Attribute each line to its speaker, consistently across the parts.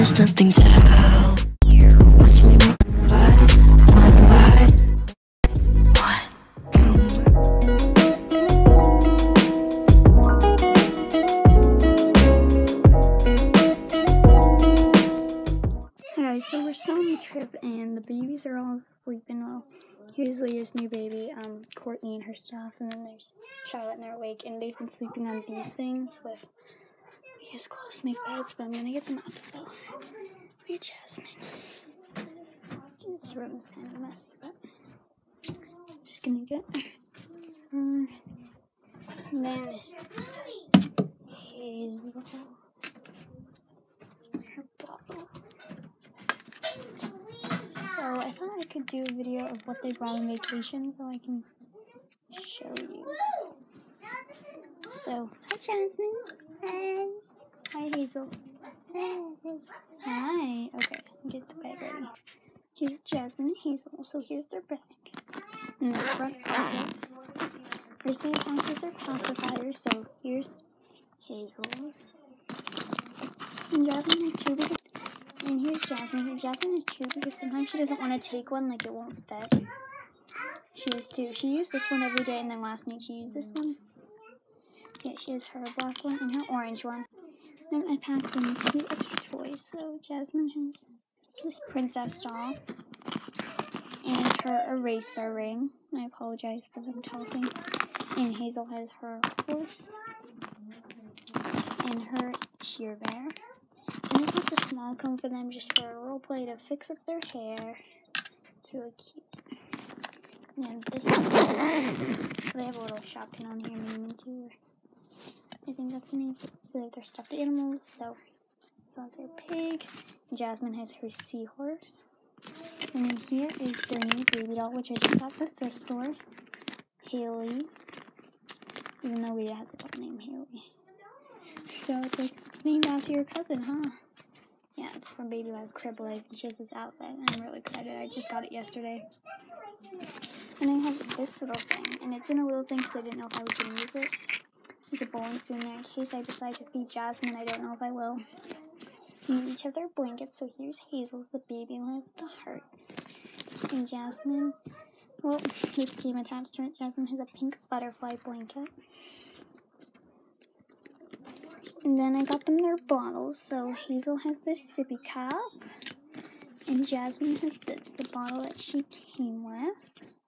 Speaker 1: there's nothing to help. Watch me move one by one.
Speaker 2: Alright, so we're still on the trip and the babies are all sleeping. Well, here's Leah's new baby, Courtney and her stuff, and then there's Charlotte and they're awake, and they've been sleeping on these things with Leah's clothes make beds, but I'm gonna get them up, so where's Jasmine? This room is kind of messy, but I'm just gonna get her. And then Hazel, her bottle. So I thought I could do a video of what they brought on vacation so I can show you. So, hi Jasmine. Hi. Hi Hazel. Hi. Okay, get the bag ready. Here's Jasmine and Hazel. So here's their bag. And their front pocket. First thing it counts is their pacifiers. So here's Hazel's. And Jasmine has two because, and here's Jasmine. And Jasmine has two because sometimes she doesn't want to take one, like it won't fit. She has two. She used this one every day, and then last night she used this one. Yeah, she has her black one and her orange one. Then I packed in 2 extra toys. So Jasmine has this princess doll and her eraser ring. I apologize for them talking. And Hazel has her horse and her cheer bear. And this is a small comb for them just for a role play to fix up their hair. It's really cute. And this they have a little Shopkin on here, Mimi too. I think that's the name. So they have their stuffed animals. So that's their pig. Jasmine has her seahorse. And then here is their new baby doll, which I just got at the thrift store. Haley. Even though Leah has a dog named Haley. So it's like named after your cousin, huh? Yeah, it's from Baby Life Crib Life, and she has this outfit. I'm really excited. I just got it yesterday. And I have this little thing, and it's in a little thing because I didn't know if I was going to use it. There's a bowling spoon there in case I decide to feed Jasmine. I don't know if I will. And each have their blankets. So here's Hazel's, the baby one with the hearts. And Jasmine, well, this came attached to it. Jasmine has a pink butterfly blanket. And then I got them their bottles. So Hazel has this sippy cup. And Jasmine has this, the bottle that she came with.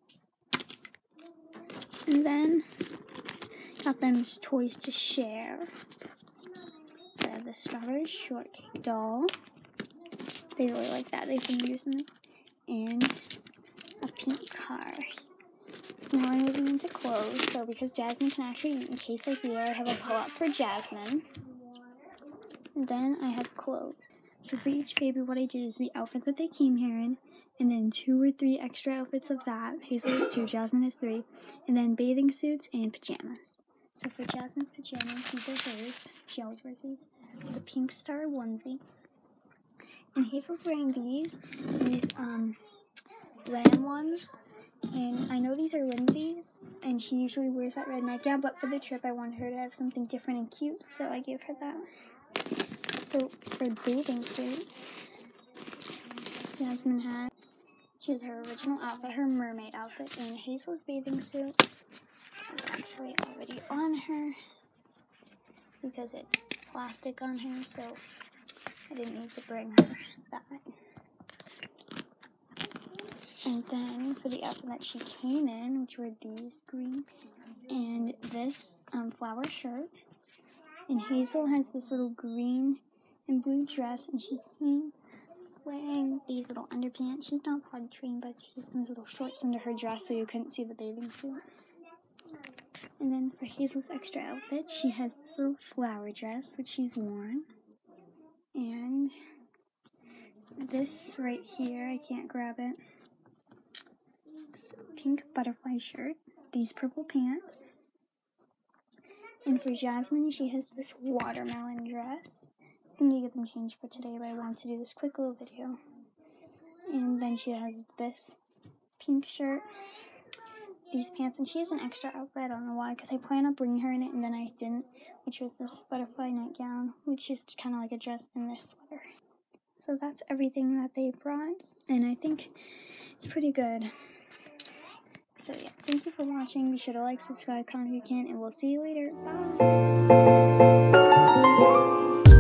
Speaker 2: And then got them toys to share. So I have the strawberry shortcake doll. They really like that. They've been using it. And a pink car. Now I'm moving into clothes. So because Jasmine can actually eat in case I feed her, I have a pull-up for Jasmine. And then I have clothes. So for each baby, what I did is the outfit that they came here in, and then 2 or 3 extra outfits of that. Hazel has 2, Jasmine has 3, and then bathing suits and pajamas. So for Jasmine's pajamas, these are hers. She always wears these. The pink star onesie. And Hazel's wearing these lamb ones. And I know these are Lindsay's, and she usually wears that red nightgown, but for the trip I wanted her to have something different and cute, so I gave her that. So for bathing suits, Jasmine she has her original outfit, her mermaid outfit, and Hazel's bathing suit is actually already on her because it's plastic on her, so I didn't need to bring her that. And then for the outfit that she came in, which were these green and this flower shirt, and Hazel has this little green and blue dress, and she came wearing these little underpants. She's not potty trained, but she's these little shorts under her dress so you couldn't see the bathing suit. And then for Hazel's extra outfit, she has this little flower dress, which she's worn. And this right here, I can't grab it. It's a pink butterfly shirt, these purple pants. And for Jasmine, she has this watermelon dress. I was going to get them changed for today, but I wanted to do this quick little video. And then she has this pink shirt, these pants, and she has an extra outfit. I don't know why, because I planned on bringing her in it, and then I didn't, which was this butterfly nightgown, which is kind of like a dress, and this sweater. So that's everything that they brought, and I think it's pretty good. So yeah, thank you for watching. Be sure to like, subscribe, comment if you can, and we'll see you later. Bye!